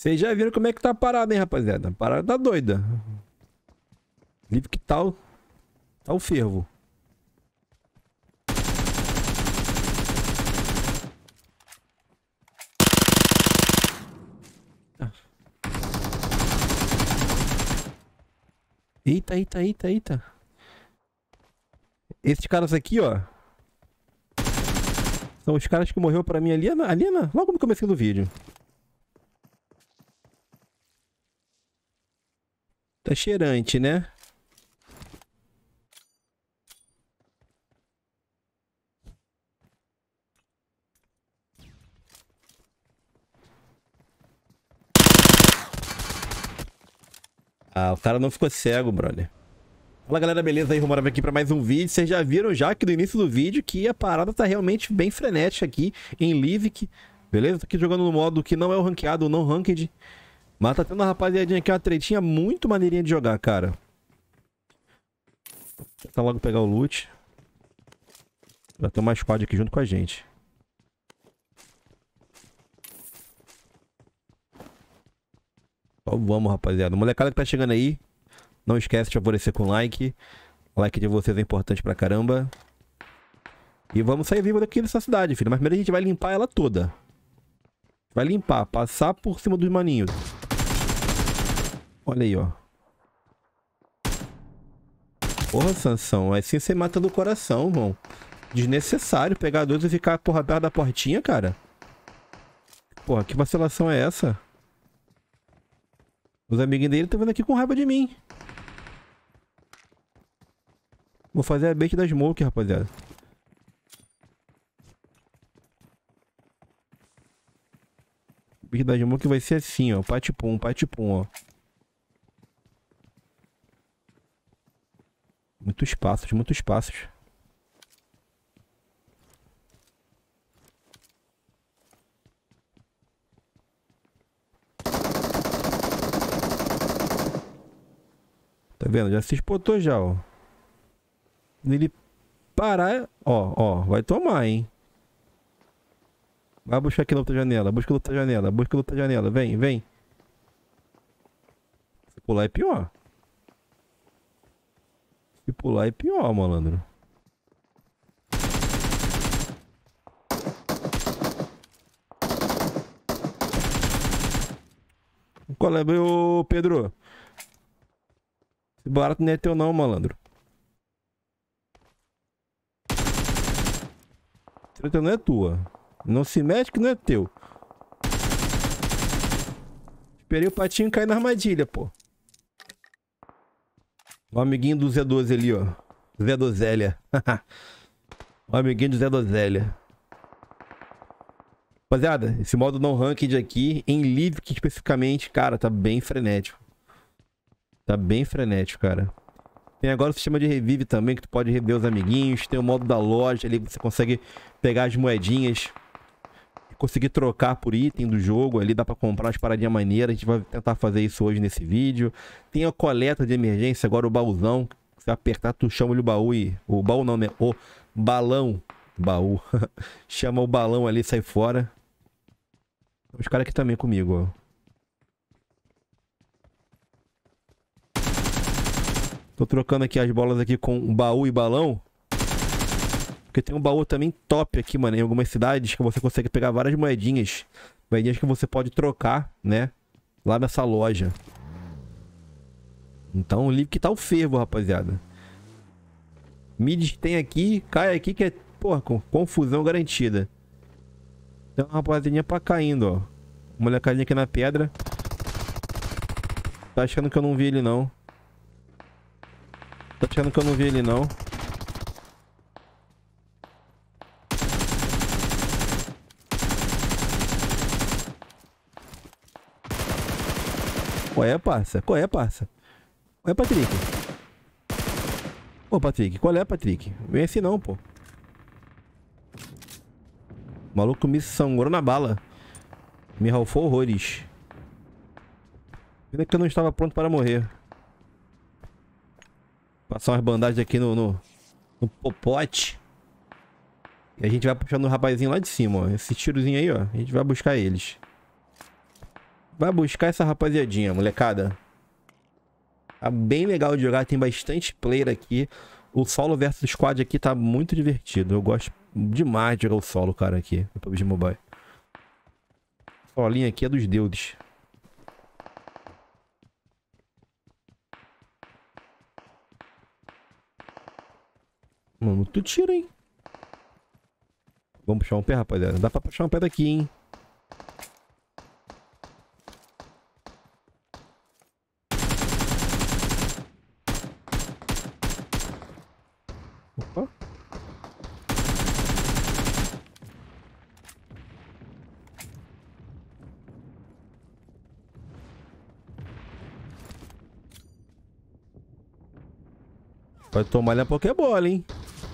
Vocês já viram como é que tá a parada, hein, rapaziada? A parada tá doida. Livre que tal? Tá o fervo. Eita, eita, eita, eita. Esses caras aqui, ó. São os caras que morreu pra mim ali, logo no começo do vídeo. Tá cheirante, né? Ah, o cara não ficou cego, brother. Fala, galera, beleza? Aí, Romorava aqui pra mais um vídeo. Vocês já viram já aqui no início do vídeo que a parada tá realmente bem frenética aqui em Livic. Beleza? Tô aqui jogando no modo que não é o ranqueado, o não ranked. Mas tá tendo uma rapaziadinha aqui, uma tretinha muito maneirinha de jogar, cara. Vou tentar logo pegar o loot. Já tem uma squad aqui junto com a gente. Então vamos, rapaziada. Molecada que tá chegando aí, não esquece de favorecer com like. O like de vocês é importante pra caramba. E vamos sair vivo daqui dessa cidade, filho. Mas primeiro a gente vai limpar ela toda. Vai limpar, passar por cima dos maninhos. Olha aí, ó. Porra, Sansão. Assim você mata do coração, irmão. Desnecessário pegar dois e ficar, porra, perto da portinha, cara. Porra, que vacilação é essa? Os amiguinhos dele estão vindo aqui com raiva de mim. Vou fazer a bait da smoke, rapaziada. A bait da smoke vai ser assim, ó. Patipum, ó. Muitos passos, muitos passos. Tá vendo? Já se espotou já, ó. Quando ele parar, ó, vai tomar, hein. Vai buscar aqui na outra janela, busca outra janela, busca outra janela, vem, vem. Se pular é pior. Se pular é pior, malandro. Qual é, meu Pedro? Esse barato não é teu não, malandro. Treta não é tua. Não se mete que não é teu. Esperei o patinho cair na armadilha, pô. O amiguinho do Z12 ali, ó. Zé Dozélia. O amiguinho do Zé Dozélia. Rapaziada, esse modo não ranked aqui, em Livic especificamente, cara, tá bem frenético. Tá bem frenético, cara. Tem agora o sistema de revive também, que tu pode reviver os amiguinhos. Tem o modo da loja ali, que você consegue pegar as moedinhas e conseguir trocar por item do jogo. Ali dá pra comprar umas paradinhas maneiras. A gente vai tentar fazer isso hoje nesse vídeo. Tem a coleta de emergência, agora o baúzão. Se apertar, tu chama o baú e... O baú não, né? O balão. Baú. Chama o balão ali e sai fora. Os caras aqui também comigo, ó. Tô trocando aqui as bolas aqui com baú e balão. Porque tem um baú também top aqui, mano. Em algumas cidades que você consegue pegar várias moedinhas. Moedinhas que você pode trocar, né? Lá nessa loja. Então o livro que tá o fervo, rapaziada. Mid tem aqui, cai aqui que é, porra, confusão garantida. Tem uma rapaziadinha pra caindo, ó. Molecadinha aqui na pedra. Tá achando que eu não vi ele, não. Tá achando que eu não vi ele, não. Qual é, parça? Qual é, parça? Qual é, Patrick? Ô, Patrick, qual é, Patrick? Vem assim não, pô. O maluco me sangrou na bala. Me ralfou horrores. Pena que eu não estava pronto para morrer. Passar umas bandagens aqui no popote. E a gente vai puxando o rapazinho lá de cima, ó. Esse tirozinho aí, ó. A gente vai buscar eles. Vai buscar essa rapaziadinha, molecada. Tá bem legal de jogar, tem bastante player aqui. O solo versus squad aqui tá muito divertido. Eu gosto demais de jogar o solo, cara, aqui no PUBG Mobile. Solinho aqui é dos deuses. Mano, tu tira, hein? Vamos puxar um pé, rapaziada. Dá pra puxar um pé daqui, hein? Opa. Vai tomar a Pokébola, hein?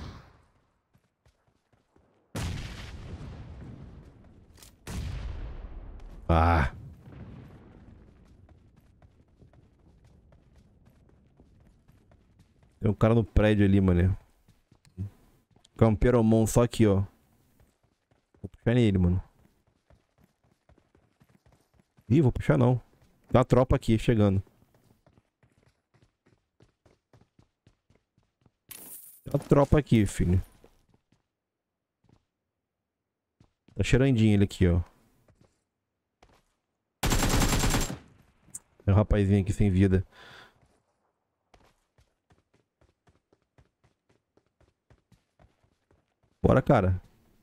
Ah. Tem um cara no prédio ali, mano. Camperomon só aqui, ó. Vou puxar nele, mano. Ih, vou puxar não. Tem uma tropa aqui, chegando. Tem uma tropa aqui, filho. Tá cheirandinho ele aqui, ó. Tem um rapazinho aqui sem vida. Bora, cara.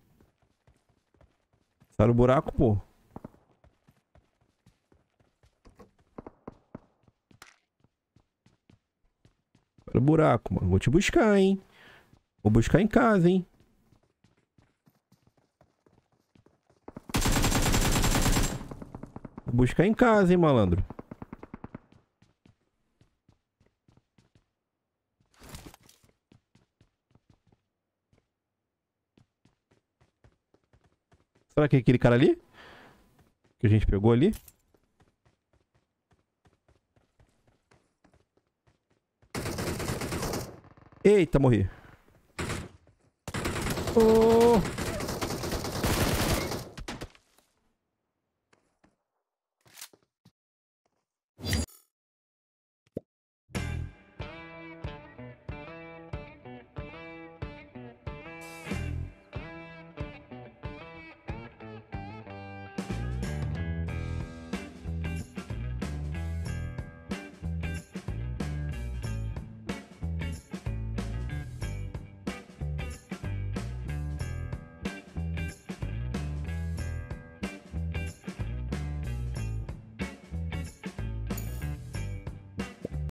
Sai no buraco, pô. Sai no buraco, mano. Vou te buscar, hein. Vou buscar em casa, hein. Vou buscar em casa, hein, malandro. Será que é aquele cara ali? Que a gente pegou ali? Eita, morri. Oh!